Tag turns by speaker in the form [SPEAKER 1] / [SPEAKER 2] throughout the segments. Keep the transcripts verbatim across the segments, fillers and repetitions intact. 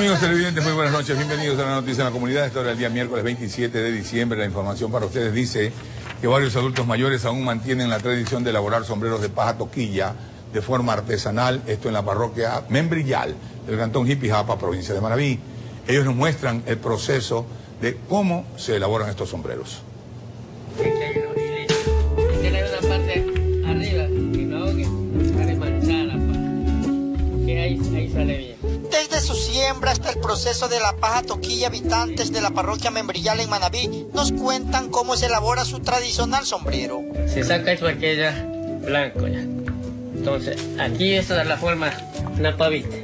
[SPEAKER 1] Amigos televidentes, muy buenas noches, bienvenidos a la noticia en la comunidad. Esta hora del día miércoles veintisiete de diciembre. La información para ustedes dice que varios adultos mayores aún mantienen la tradición de elaborar sombreros de paja toquilla de forma artesanal, esto en la parroquia Membrillal del cantón Jipijapa, provincia de Manabí. Ellos nos muestran el proceso de cómo se elaboran estos sombreros.
[SPEAKER 2] Desde su siembra hasta el proceso de la paja toquilla, habitantes de la parroquia Membrillal en Manabí nos cuentan cómo se elabora su tradicional sombrero.
[SPEAKER 3] Se saca eso aquí ya blanco ya. Entonces aquí esa es la forma, una pavita.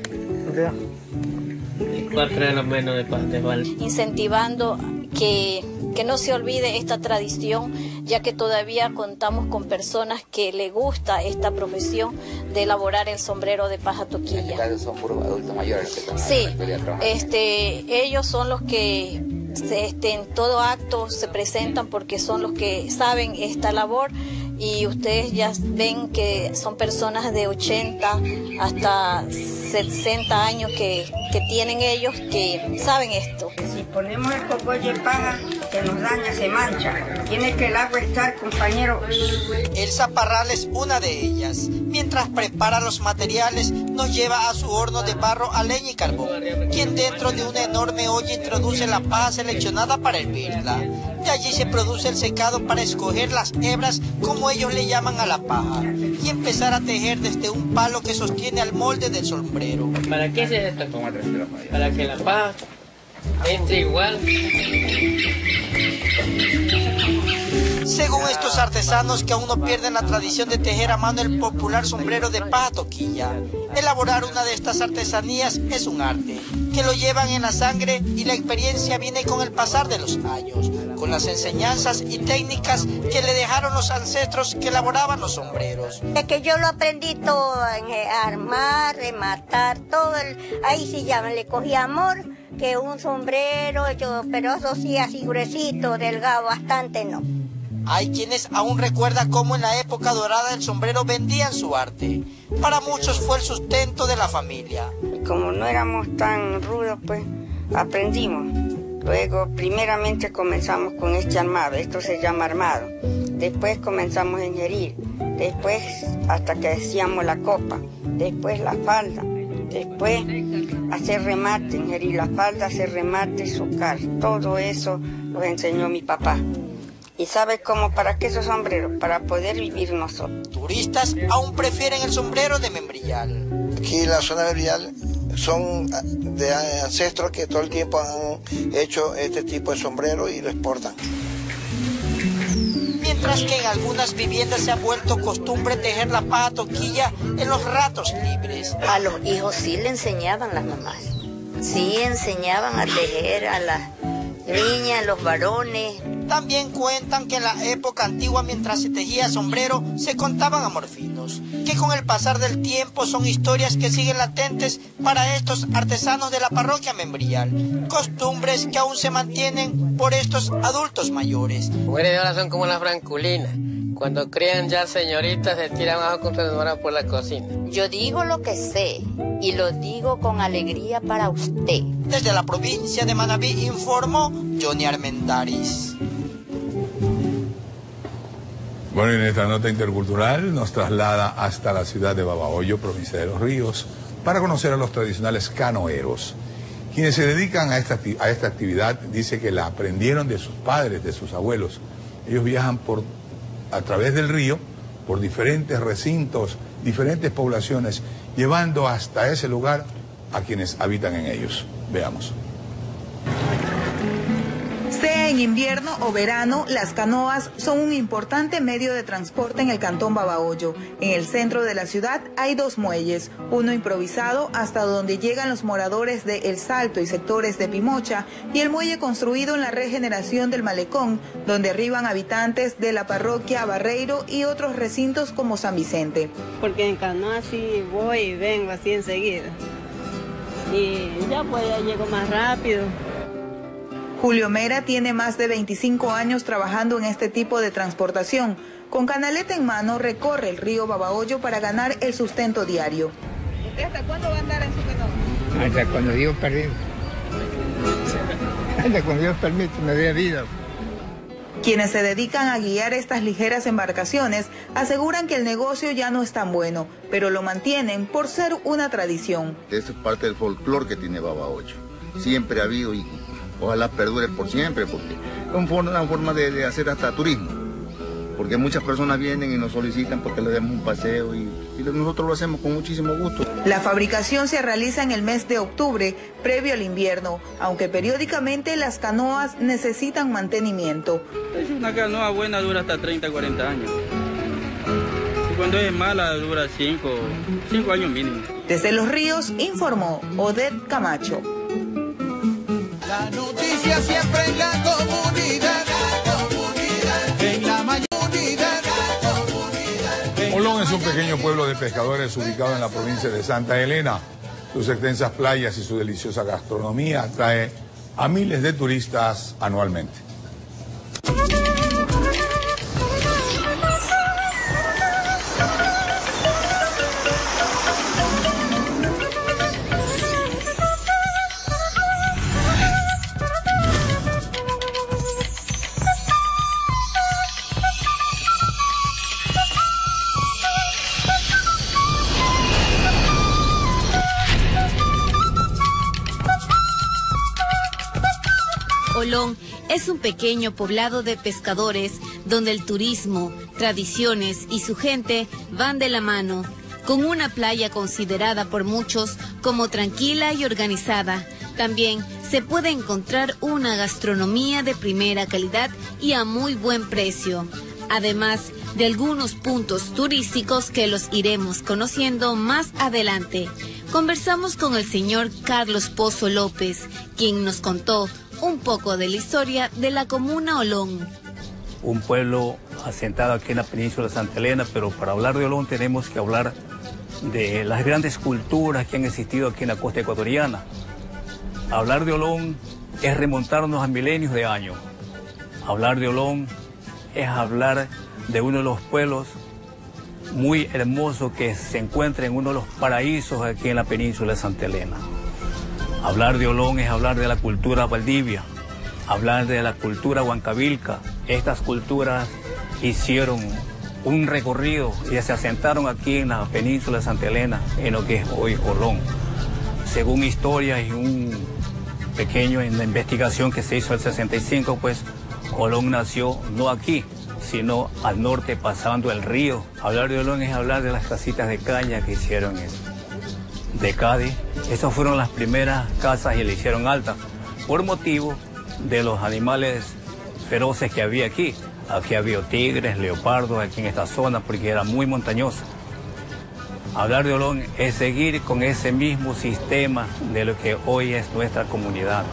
[SPEAKER 3] Cuatro de lo menos de paz de val.
[SPEAKER 4] Incentivando que, que no se olvide esta tradición, ya que todavía contamos con personas que le gusta esta profesión de elaborar el sombrero de paja toquilla.
[SPEAKER 5] En este caso son puros adultos mayores los que están
[SPEAKER 4] sí,
[SPEAKER 5] trabajando.
[SPEAKER 4] este, ellos son los que este, en todo acto se presentan porque son los que saben esta labor. Y ustedes ya ven que son personas de ochenta hasta sesenta años que, que tienen ellos, que saben esto.
[SPEAKER 6] Si ponemos el cogollo de paja, que nos daña, se mancha. Tiene que el agua estar, compañero.
[SPEAKER 2] El zaparral es una de ellas. Mientras prepara los materiales, nos lleva a su horno de barro a leña y carbón, quien dentro de una enorme olla introduce la paja seleccionada para hervirla. De allí se produce el secado para escoger las hebras, como ellos le llaman a la paja, y empezar a tejer desde un palo que sostiene al molde del sombrero.
[SPEAKER 3] ¿Para qué se esto? Para que la paja entre igual.
[SPEAKER 2] Según estos artesanos que aún no pierden la tradición de tejer a mano el popular sombrero de paja toquilla, elaborar una de estas artesanías es un arte, que lo llevan en la sangre y la experiencia viene con el pasar de los años, con las enseñanzas y técnicas que le dejaron los ancestros que elaboraban los sombreros.
[SPEAKER 7] Es que yo lo aprendí todo, en armar, rematar, todo, el, ahí sí ya me le cogí amor, que un sombrero, yo, pero eso sí así gruesito, delgado, bastante no.
[SPEAKER 2] Hay quienes aún recuerdan cómo en la época dorada del sombrero vendían su arte. Para muchos fue el sustento de la familia.
[SPEAKER 6] Como no éramos tan rudos, pues aprendimos. Luego, primeramente comenzamos con este armado, esto se llama armado. Después comenzamos a ingerir. Después, hasta que hacíamos la copa. Después la falda. Después, hacer remate, ingerir la falda, hacer remate, sucar. Todo eso lo enseñó mi papá. ¿Y sabes cómo? ¿Para qué esos sombreros? Para poder vivir nosotros.
[SPEAKER 2] Turistas aún prefieren el sombrero de Membrillal.
[SPEAKER 8] Aquí en la zona de Membrillal son de ancestros que todo el tiempo han hecho este tipo de sombrero y lo exportan.
[SPEAKER 2] Mientras que en algunas viviendas se ha vuelto costumbre tejer la paja toquilla en los ratos libres.
[SPEAKER 9] A los hijos sí le enseñaban las mamás. Sí enseñaban a tejer a las niñas, a los varones.
[SPEAKER 2] También cuentan que en la época antigua, mientras se tejía sombrero, se contaban amorfinos, que con el pasar del tiempo son historias que siguen latentes para estos artesanos de la parroquia Membrillal, costumbres que aún se mantienen por estos adultos mayores.
[SPEAKER 3] Mujeres de ahora son como las franculinas. Cuando crían ya señoritas se tiran abajo con su demora por la cocina.
[SPEAKER 9] Yo digo lo que sé y lo digo con alegría para usted.
[SPEAKER 2] Desde la provincia de Manabí informó Johnny Armendáriz.
[SPEAKER 1] Bueno, y en esta nota intercultural nos traslada hasta la ciudad de Babahoyo, provincia de Los Ríos, para conocer a los tradicionales canoeros. Quienes se dedican a esta, a esta actividad dice que la aprendieron de sus padres, de sus abuelos. Ellos viajan por, a través del río, por diferentes recintos, diferentes poblaciones, llevando hasta ese lugar a quienes habitan en ellos. Veamos.
[SPEAKER 10] Sea en invierno o verano, las canoas son un importante medio de transporte en el cantón Babahoyo. En el centro de la ciudad hay dos muelles, uno improvisado hasta donde llegan los moradores de El Salto y sectores de Pimocha, y el muelle construido en la regeneración del Malecón, donde arriban habitantes de la parroquia Barreiro y otros recintos como San Vicente.
[SPEAKER 11] Porque en canoa sí voy y vengo así enseguida. Y ya pues ya llego más rápido.
[SPEAKER 10] Julio Mera tiene más de veinticinco años trabajando en este tipo de transportación. Con canaleta en mano recorre el río Babahoyo para ganar el sustento diario.
[SPEAKER 11] ¿Usted hasta cuándo va a andar en su canoa?
[SPEAKER 12] Hasta cuando Dios perdido. Cuando Dios permite, me dé vida.
[SPEAKER 10] Quienes se dedican a guiar estas ligeras embarcaciones aseguran que el negocio ya no es tan bueno, pero lo mantienen por ser una tradición.
[SPEAKER 13] Eso es parte del folclore que tiene Babahoyo. Siempre ha habido y ojalá perdure por siempre, porque es una forma de, de hacer hasta turismo. Porque muchas personas vienen y nos solicitan porque le demos un paseo y, y nosotros lo hacemos con muchísimo gusto.
[SPEAKER 10] La fabricación se realiza en el mes de octubre, previo al invierno, aunque periódicamente las canoas necesitan mantenimiento.
[SPEAKER 14] Es una canoa buena, dura hasta treinta, cuarenta años. Y cuando es mala, dura cinco, cinco años mínimo.
[SPEAKER 10] Desde Los Ríos, informó Odette Camacho.
[SPEAKER 15] La noticia siempre en la comunidad, la comunidad, en la mayoría.
[SPEAKER 1] Olón es un pequeño pueblo de pescadores ubicado en la provincia de Santa Elena. Sus extensas playas y su deliciosa gastronomía atrae a miles de turistas anualmente.
[SPEAKER 16] Olón es un pequeño poblado de pescadores donde el turismo, tradiciones y su gente van de la mano, con una playa considerada por muchos como tranquila y organizada. También se puede encontrar una gastronomía de primera calidad y a muy buen precio, además de algunos puntos turísticos que los iremos conociendo más adelante. Conversamos con el señor Carlos Pozo López, quien nos contó un poco de la historia de la comuna Olón.
[SPEAKER 17] Un pueblo asentado aquí en la península de Santa Elena, pero para hablar de Olón tenemos que hablar de las grandes culturas que han existido aquí en la costa ecuatoriana. Hablar de Olón es remontarnos a milenios de años. Hablar de Olón es hablar de uno de los pueblos muy hermosos que se encuentra en uno de los paraísos aquí en la península de Santa Elena. Hablar de Olón es hablar de la cultura Valdivia, hablar de la cultura Huancavilca. Estas culturas hicieron un recorrido y se asentaron aquí en la península de Santa Elena, en lo que es hoy Olón. Según historias y un pequeño en la investigación que se hizo en el sesenta y cinco, pues Olón nació no aquí, sino al norte pasando el río. Hablar de Olón es hablar de las casitas de caña que hicieron en de Cádiz. Esas fueron las primeras casas y le hicieron altas por motivo de los animales feroces que había aquí. Aquí había tigres, leopardos aquí en esta zona porque era muy montañosa. Hablar de Olón es seguir con ese mismo sistema de lo que hoy es nuestra comunidad.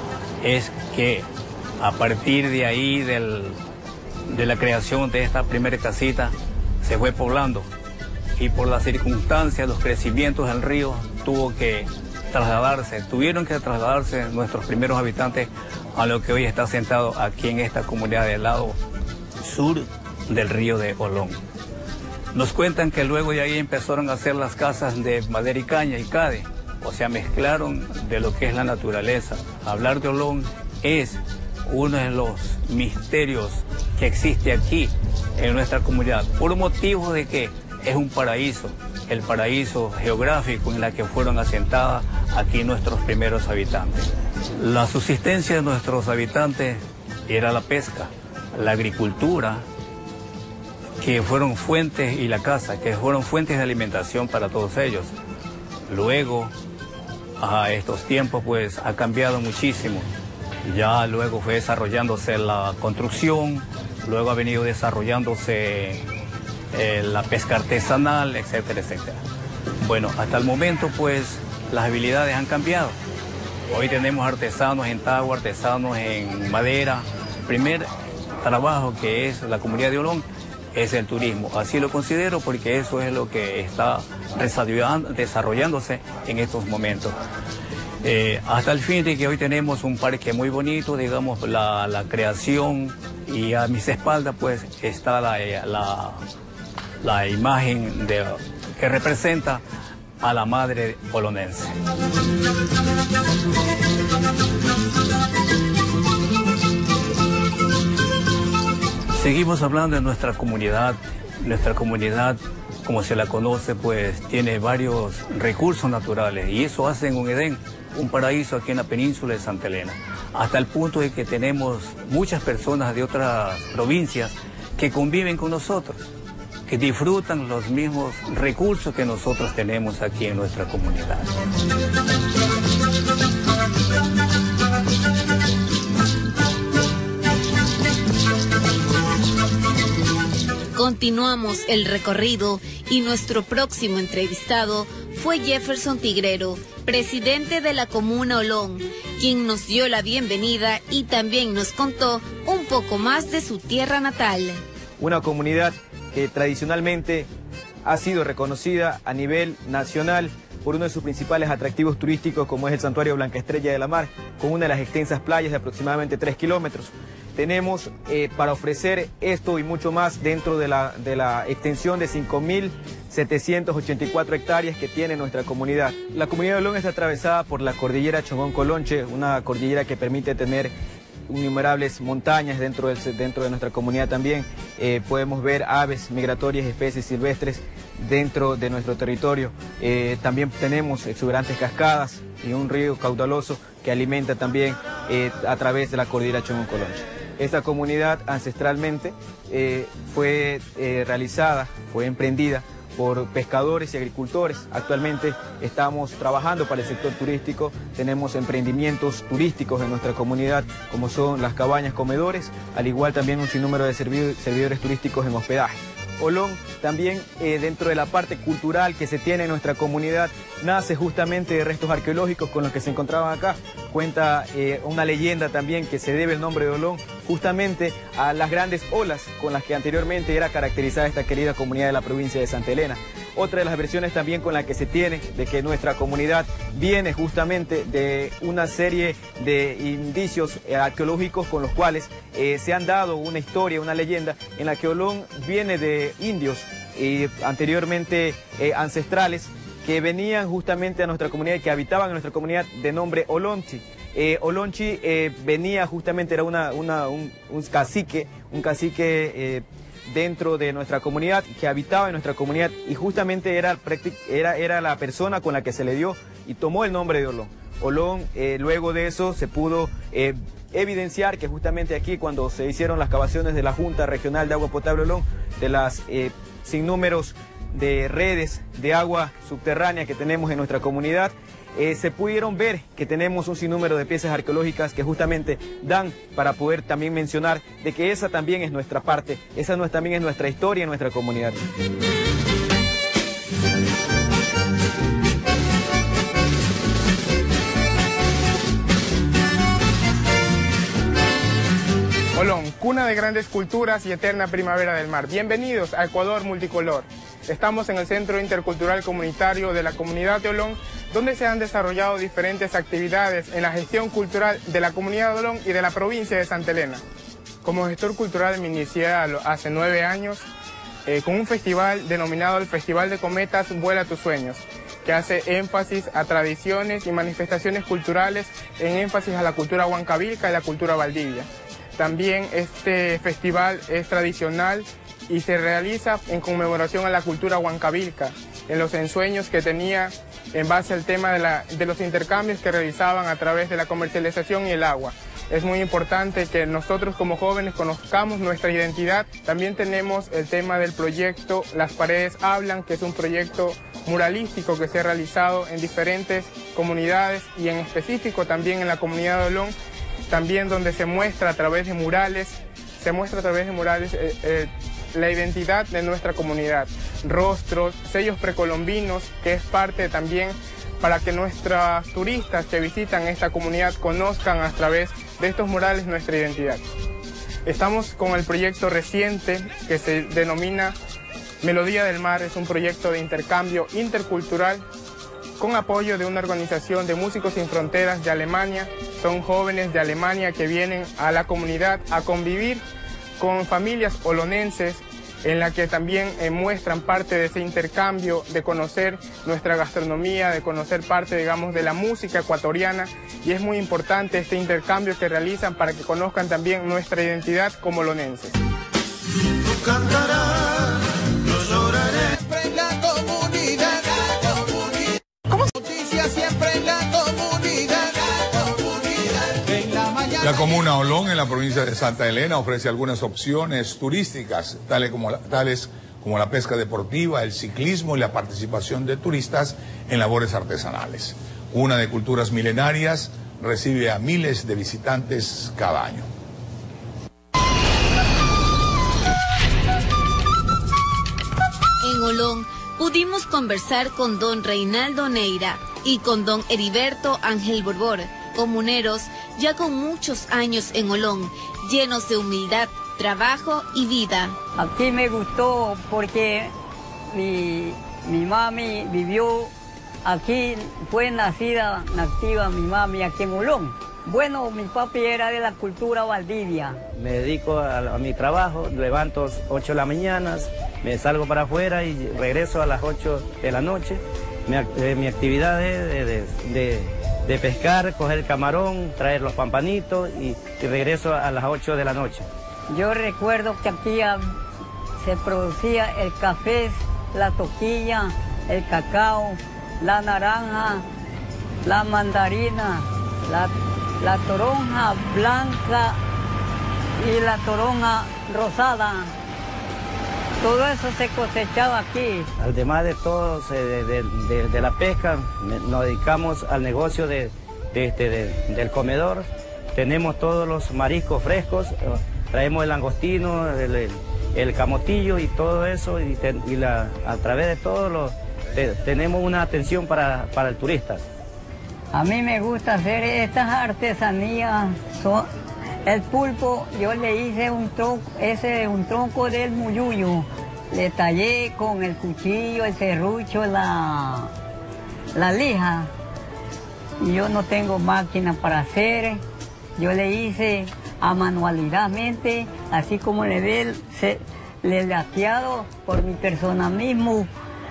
[SPEAKER 17] Es que a partir de ahí, del, de la creación de esta primera casita, se fue poblando. Y por las circunstancias, los crecimientos del río, tuvo que trasladarse, tuvieron que trasladarse nuestros primeros habitantes a lo que hoy está asentado aquí en esta comunidad del lado sur del río de Olón. Nos cuentan que luego de ahí empezaron a hacer las casas de madera y caña y cade, o sea, mezclaron de lo que es la naturaleza. Hablar de Olón es uno de los misterios que existe aquí en nuestra comunidad, por motivo de que es un paraíso, el paraíso geográfico en la que fueron asentadas aquí nuestros primeros habitantes. La subsistencia de nuestros habitantes era la pesca, la agricultura, que fueron fuentes, y la caza, que fueron fuentes de alimentación para todos ellos. Luego, a estos tiempos, pues ha cambiado muchísimo. Ya luego fue desarrollándose la construcción, luego ha venido desarrollándose Eh, la pesca artesanal, etcétera, etcétera. Bueno, hasta el momento pues las habilidades han cambiado. Hoy tenemos artesanos en tagua, artesanos en madera. El primer trabajo que es la comunidad de Olón es el turismo. Así lo considero porque eso es lo que está desarrollándose en estos momentos. Eh, hasta el fin de que hoy tenemos un parque muy bonito, digamos, la, la creación, y a mis espaldas pues está la... la la imagen de, que representa a la madre olonense. Seguimos hablando de nuestra comunidad. Nuestra comunidad, como se la conoce, pues tiene varios recursos naturales y eso hace en un Edén, un paraíso aquí en la península de Santa Elena, hasta el punto de que tenemos muchas personas de otras provincias que conviven con nosotros, que disfrutan los mismos recursos que nosotros tenemos aquí en nuestra comunidad.
[SPEAKER 16] Continuamos el recorrido y nuestro próximo entrevistado fue Jefferson Tigrero, presidente de la Comuna Olón, quien nos dio la bienvenida y también nos contó un poco más de su tierra natal.
[SPEAKER 18] Una comunidad que tradicionalmente ha sido reconocida a nivel nacional por uno de sus principales atractivos turísticos, como es el Santuario Blanca Estrella de la Mar, con una de las extensas playas de aproximadamente tres kilómetros. Tenemos eh, para ofrecer esto y mucho más dentro de la, de la extensión de cinco mil setecientas ochenta y cuatro hectáreas que tiene nuestra comunidad. La comunidad de Olón está atravesada por la cordillera Chongón-Colonche, una cordillera que permite tener innumerables montañas dentro, del, dentro de nuestra comunidad también. Eh, podemos ver aves migratorias, especies silvestres dentro de nuestro territorio. Eh, también tenemos exuberantes cascadas y un río caudaloso que alimenta también eh, a través de la cordillera Chongón-Colonche. Esta comunidad ancestralmente eh, fue eh, realizada, fue emprendida por pescadores y agricultores. Actualmente estamos trabajando para el sector turístico, tenemos emprendimientos turísticos en nuestra comunidad, como son las cabañas comedores, al igual también un sinnúmero de servidores turísticos en hospedaje. Olón también eh, dentro de la parte cultural que se tiene en nuestra comunidad nace justamente de restos arqueológicos con los que se encontraban acá. Cuenta eh, una leyenda también que se debe el nombre de Olón justamente a las grandes olas con las que anteriormente era caracterizada esta querida comunidad de la provincia de Santa Elena. Otra de las versiones también con la que se tiene de que nuestra comunidad viene justamente de una serie de indicios arqueológicos con los cuales eh, se han dado una historia, una leyenda en la que Olón viene de indios eh, anteriormente eh, ancestrales que venían justamente a nuestra comunidad y que habitaban en nuestra comunidad de nombre Olonchi. Eh, Olonchi eh, venía justamente, era una, una, un, un cacique, un cacique eh, dentro de nuestra comunidad, que habitaba en nuestra comunidad y justamente era, era, era la persona con la que se le dio y tomó el nombre de Olón. Olón, eh, luego de eso se pudo eh, evidenciar que justamente aquí cuando se hicieron las excavaciones de la Junta Regional de Agua Potable Olón, de las eh, sinnúmeros de redes de agua subterránea que tenemos en nuestra comunidad, eh, se pudieron ver que tenemos un sinnúmero de piezas arqueológicas que justamente dan para poder también mencionar de que esa también es nuestra parte, esa no es, también es nuestra historia en nuestra comunidad.
[SPEAKER 19] Olón, cuna de grandes culturas y eterna primavera del mar. Bienvenidos a Ecuador Multicolor. Estamos en el Centro Intercultural Comunitario de la Comunidad de Olón, donde se han desarrollado diferentes actividades en la gestión cultural de la Comunidad de Olón y de la provincia de Santa Elena. Como gestor cultural me inicié hace nueve años eh, con un festival denominado el Festival de Cometas Vuela tus Sueños, que hace énfasis a tradiciones y manifestaciones culturales en énfasis a la cultura huancavilca y la cultura valdivia. También este festival es tradicional y se realiza en conmemoración a la cultura huancavilca, en los ensueños que tenía en base al tema de, la, de los intercambios que realizaban a través de la comercialización y el agua. Es muy importante que nosotros como jóvenes conozcamos nuestra identidad. También tenemos el tema del proyecto Las Paredes Hablan, que es un proyecto muralístico que se ha realizado en diferentes comunidades y en específico también en la comunidad de Olón, también donde se muestra a través de murales, se muestra a través de murales eh, eh, la identidad de nuestra comunidad, rostros, sellos precolombinos, que es parte también para que nuestros turistas que visitan esta comunidad conozcan a través de estos murales nuestra identidad. Estamos con el proyecto reciente que se denomina Melodía del Mar, es un proyecto de intercambio intercultural con apoyo de una organización de Músicos Sin Fronteras de Alemania. Son jóvenes de Alemania que vienen a la comunidad a convivir con familias olonenses en la que también eh, muestran parte de ese intercambio, de conocer nuestra gastronomía, de conocer parte, digamos, de la música ecuatoriana, y es muy importante este intercambio que realizan para que conozcan también nuestra identidad como olonenses.
[SPEAKER 1] La comuna Olón, en la provincia de Santa Elena, ofrece algunas opciones turísticas, tales como, la, tales como la pesca deportiva, el ciclismo y la participación de turistas en labores artesanales. Una de culturas milenarias, recibe a miles de visitantes cada año.
[SPEAKER 16] En Olón pudimos conversar con don Reinaldo Neira y con don Heriberto Ángel Borbor, comuneros ya con muchos años en Olón, llenos de humildad, trabajo y vida.
[SPEAKER 20] Aquí me gustó porque mi, mi mami vivió aquí, fue nacida, nativa mi mami aquí en Olón. Bueno, mi papi era de la cultura Valdivia.
[SPEAKER 21] Me dedico a, a mi trabajo, levanto ocho de la mañana, me salgo para afuera y regreso a las ocho de la noche. Mi, eh, mi actividad es de, de, de de pescar, coger el camarón, traer los pampanitos y, y regreso a las ocho de la noche.
[SPEAKER 20] Yo recuerdo que aquí se producía el café, la toquilla, el cacao, la naranja, la mandarina, la, la toronja blanca y la toronja rosada. Todo eso se cosechaba aquí.
[SPEAKER 21] Además de todo, de, de, de, de la pesca, nos dedicamos al negocio de, de, de, de, del comedor. Tenemos todos los mariscos frescos, traemos el langostino, el, el, el camotillo y todo eso. Y, te, y la, a través de todo lo, te, tenemos una atención para, para el turista.
[SPEAKER 20] A mí me gusta hacer estas artesanías. Son, el pulpo, yo le hice un tronco, ese un tronco del muyuyo. Le tallé con el cuchillo, el serrucho, la, la lija. Y yo no tengo máquina para hacer. Yo le hice a manualidadmente, así como le ve, se, le he laqueado por mi persona mismo.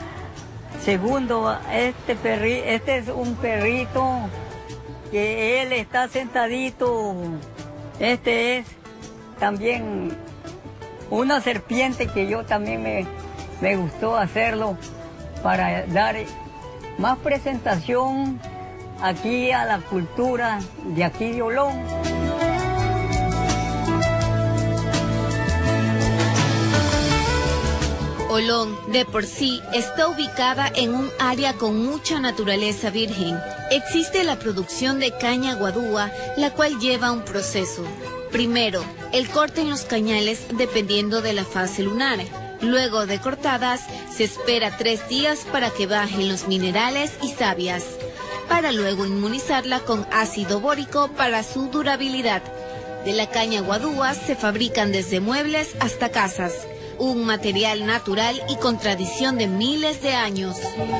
[SPEAKER 20] Segundo, este, perri, este es un perrito que él está sentadito. Este es también una serpiente que yo también me, me gustó hacerlo para dar más presentación aquí a la cultura de aquí de Olón.
[SPEAKER 16] Olón, de por sí, está ubicada en un área con mucha naturaleza virgen. Existe la producción de caña guadúa, la cual lleva un proceso. Primero, el corte en los cañales dependiendo de la fase lunar. Luego de cortadas, se espera tres días para que bajen los minerales y sabias, para luego inmunizarla con ácido bórico para su durabilidad. De la caña guadúa se fabrican desde muebles hasta casas. Un material natural y con tradición de miles de años.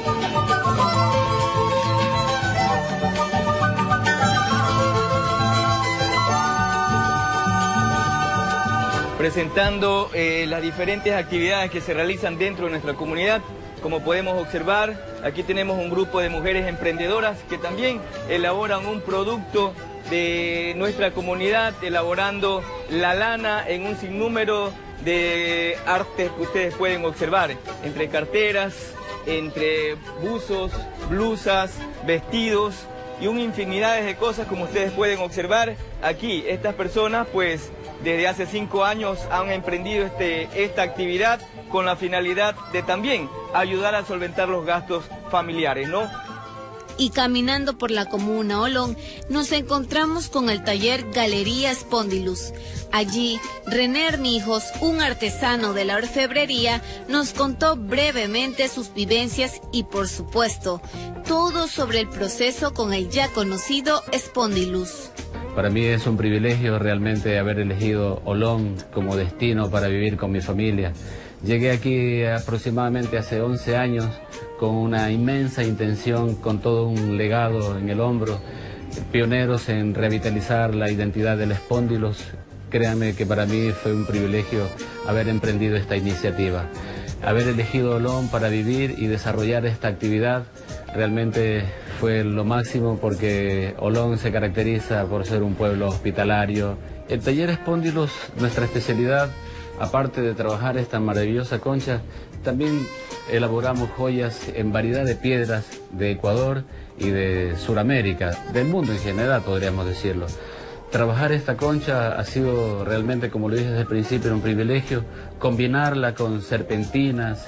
[SPEAKER 18] Presentando eh, las diferentes actividades que se realizan dentro de nuestra comunidad. Como podemos observar, aquí tenemos un grupo de mujeres emprendedoras que también elaboran un producto de nuestra comunidad, elaborando la lana en un sinnúmero de artes que ustedes pueden observar, entre carteras, entre buzos, blusas, vestidos y una infinidad de cosas como ustedes pueden observar. Aquí estas personas pues desde hace cinco años han emprendido este, esta actividad con la finalidad de también ayudar a solventar los gastos familiares, ¿no?
[SPEAKER 16] Y caminando por la comuna Olón, nos encontramos con el taller Galería Spondylus. Allí, René Armijos, un artesano de la orfebrería, nos contó brevemente sus vivencias y, por supuesto, todo sobre el proceso con el ya conocido Spondylus.
[SPEAKER 22] Para mí es un privilegio realmente haber elegido Olón como destino para vivir con mi familia. Llegué aquí aproximadamente hace once años con una inmensa intención, con todo un legado en el hombro, pioneros en revitalizar la identidad del Spondylus, créanme que para mí fue un privilegio haber emprendido esta iniciativa. Haber elegido Olón para vivir y desarrollar esta actividad realmente fue lo máximo, porque Olón se caracteriza por ser un pueblo hospitalario. El taller Espóndilos, nuestra especialidad, aparte de trabajar esta maravillosa concha, también elaboramos joyas en variedad de piedras de Ecuador y de Sudamérica, del mundo en general podríamos decirlo. Trabajar esta concha ha sido realmente, como lo dije desde el principio, un privilegio. Combinarla con serpentinas,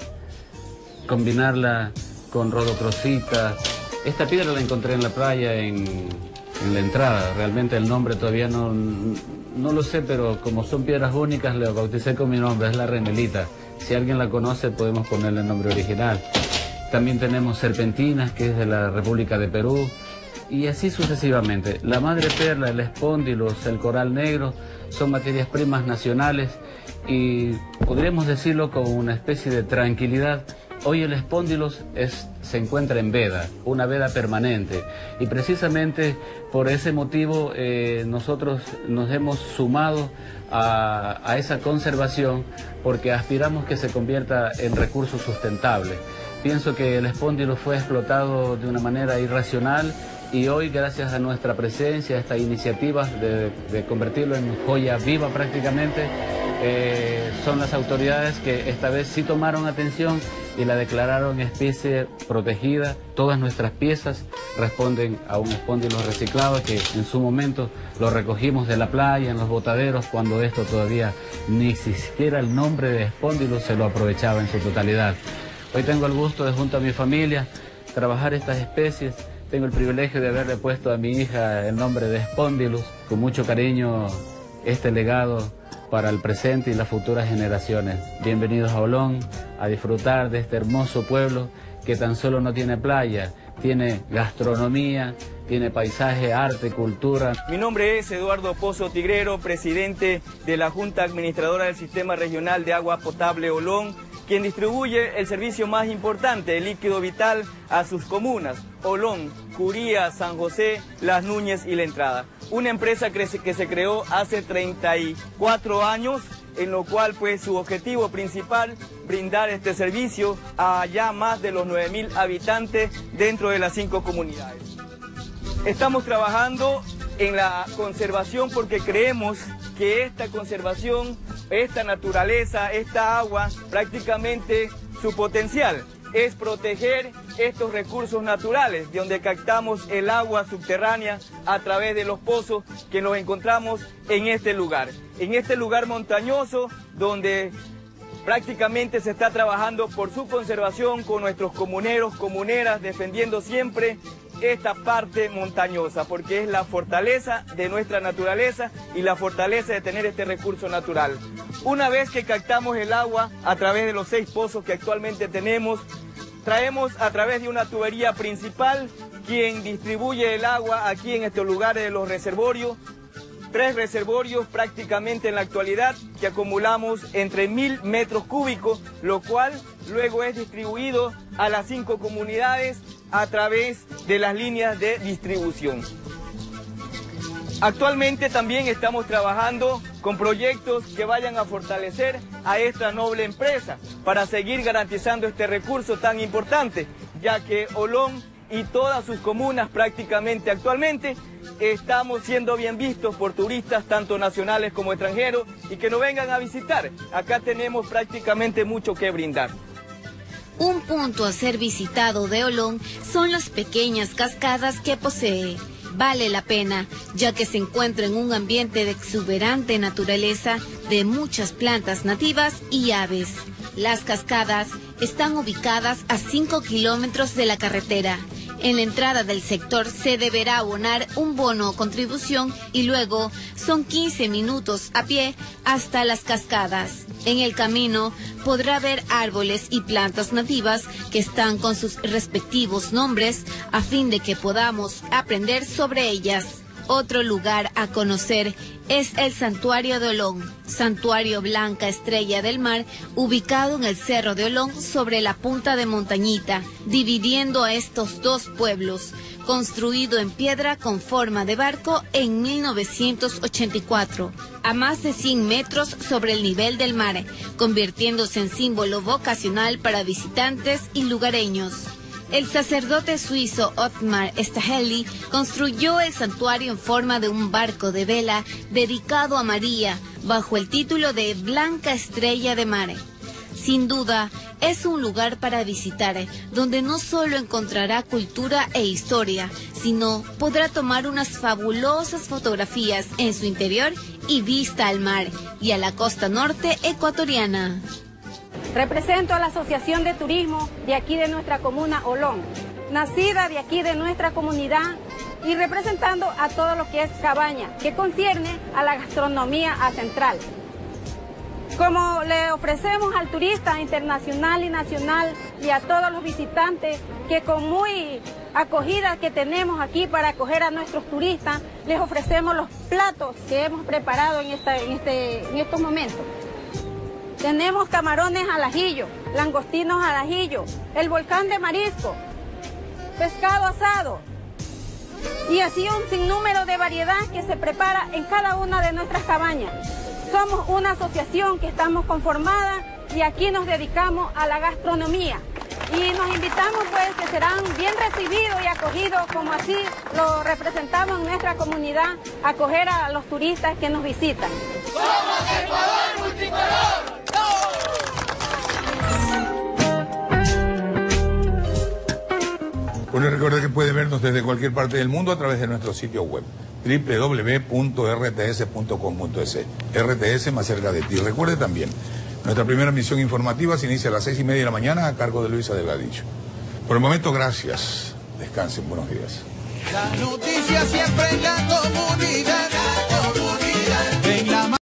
[SPEAKER 22] combinarla con rodocrositas. Esta piedra la encontré en la playa, en, en la entrada. Realmente el nombre todavía no, no lo sé, pero como son piedras únicas, le bauticé con mi nombre, es la renelita. Si alguien la conoce, podemos ponerle el nombre original. También tenemos serpentinas, que es de la República de Perú. Y así sucesivamente. La madre perla, el espóndilos, el coral negro son materias primas nacionales y podríamos decirlo con una especie de tranquilidad. Hoy el espóndilos es, se encuentra en veda, una veda permanente, y precisamente por ese motivo eh, nosotros nos hemos sumado a, a esa conservación, porque aspiramos que se convierta en recurso sustentable. Pienso que el espóndilos fue explotado de una manera irracional, y hoy, gracias a nuestra presencia, a esta iniciativa de, de convertirlo en joya viva prácticamente, eh, son las autoridades que esta vez sí tomaron atención y la declararon especie protegida. Todas nuestras piezas responden a un espóndilos reciclado, que en su momento lo recogimos de la playa, en los botaderos, cuando esto todavía ni siquiera el nombre de espóndilos se lo aprovechaba en su totalidad. Hoy tengo el gusto de, junto a mi familia, trabajar estas especies. Tengo el privilegio de haberle puesto a mi hija el nombre de Espóndilos. Con mucho cariño, este legado para el presente y las futuras generaciones. Bienvenidos a Olón, a disfrutar de este hermoso pueblo que tan solo no tiene playa, tiene gastronomía, tiene paisaje, arte, cultura.
[SPEAKER 18] Mi nombre es Eduardo Pozo Tigrero, presidente de la Junta Administradora del Sistema Regional de Agua Potable Olón, quien distribuye el servicio más importante, el líquido vital, a sus comunas: Olón, Curía, San José, Las Núñez y La Entrada. Una empresa que se creó hace treinta y cuatro años, en lo cual pues su objetivo principal, brindar este servicio a ya más de los nueve mil habitantes dentro de las cinco comunidades. Estamos trabajando en la conservación porque creemos que esta conservación, esta naturaleza, esta agua, prácticamente su potencial es proteger estos recursos naturales, de donde captamos el agua subterránea a través de los pozos que nos encontramos en este lugar. En este lugar montañoso, donde prácticamente se está trabajando por su conservación con nuestros comuneros, comuneras, defendiendo siempre esta parte montañosa, porque es la fortaleza de nuestra naturaleza y la fortaleza de tener este recurso natural. Una vez que captamos el agua a través de los seis pozos que actualmente tenemos, traemos a través de una tubería principal quien distribuye el agua aquí en estos lugares de los reservorios. Tres reservorios prácticamente en la actualidad que acumulamos entre mil metros cúbicos, lo cual luego es distribuido a las cinco comunidades a través de las líneas de distribución. Actualmente también estamos trabajando con proyectos que vayan a fortalecer a esta noble empresa para seguir garantizando este recurso tan importante, ya que Olón y todas sus comunas prácticamente actualmente estamos siendo bien vistos por turistas tanto nacionales como extranjeros y que nos vengan a visitar. Acá tenemos prácticamente mucho que brindar.
[SPEAKER 16] Un punto a ser visitado de Olón son las pequeñas cascadas que posee. Vale la pena, ya que se encuentra en un ambiente de exuberante naturaleza de muchas plantas nativas y aves. Las cascadas están ubicadas a cinco kilómetros de la carretera. En la entrada del sector se deberá abonar un bono o contribución y luego son quince minutos a pie hasta las cascadas. En el camino podrá ver árboles y plantas nativas que están con sus respectivos nombres a fin de que podamos aprender sobre ellas. Otro lugar a conocer es el Santuario de Olón, Santuario Blanca Estrella del Mar, ubicado en el Cerro de Olón sobre la punta de Montañita, dividiendo a estos dos pueblos, construido en piedra con forma de barco en mil novecientos ochenta y cuatro, a más de cien metros sobre el nivel del mar, convirtiéndose en símbolo vocacional para visitantes y lugareños. El sacerdote suizo Ottmar Staheli construyó el santuario en forma de un barco de vela dedicado a María, bajo el título de Blanca Estrella de Mar. Sin duda, es un lugar para visitar, donde no solo encontrará cultura e historia, sino podrá tomar unas fabulosas fotografías en su interior y vista al mar y a la costa norte ecuatoriana.
[SPEAKER 4] Represento a la Asociación de Turismo de aquí de nuestra comuna Olón, nacida de aquí de nuestra comunidad y representando a todo lo que es Cabaña, que concierne a la gastronomía central. Como le ofrecemos al turista internacional y nacional y a todos los visitantes que con muy acogida que tenemos aquí para acoger a nuestros turistas, les ofrecemos los platos que hemos preparado en, esta, en, este, en estos momentos. Tenemos camarones al ajillo, langostinos al ajillo, el volcán de marisco, pescado asado y así un sinnúmero de variedad que se prepara en cada una de nuestras cabañas. Somos una asociación que estamos conformada y aquí nos dedicamos a la gastronomía. Y nos invitamos pues que serán bien recibidos y acogidos como así lo representamos en nuestra comunidad, acoger a los turistas que nos visitan.
[SPEAKER 15] ¡Somos Ecuador Multicolor!
[SPEAKER 1] Bueno, recuerda que puede vernos desde cualquier parte del mundo a través de nuestro sitio web doble u doble u doble u punto r t s punto com punto es. R T S más cerca de ti. Recuerde también, nuestra primera misión informativa se inicia a las seis y media de la mañana a cargo de Luisa Delgadillo. Por el momento, gracias. Descansen. Buenos días.
[SPEAKER 15] La noticia siempre en la comunidad.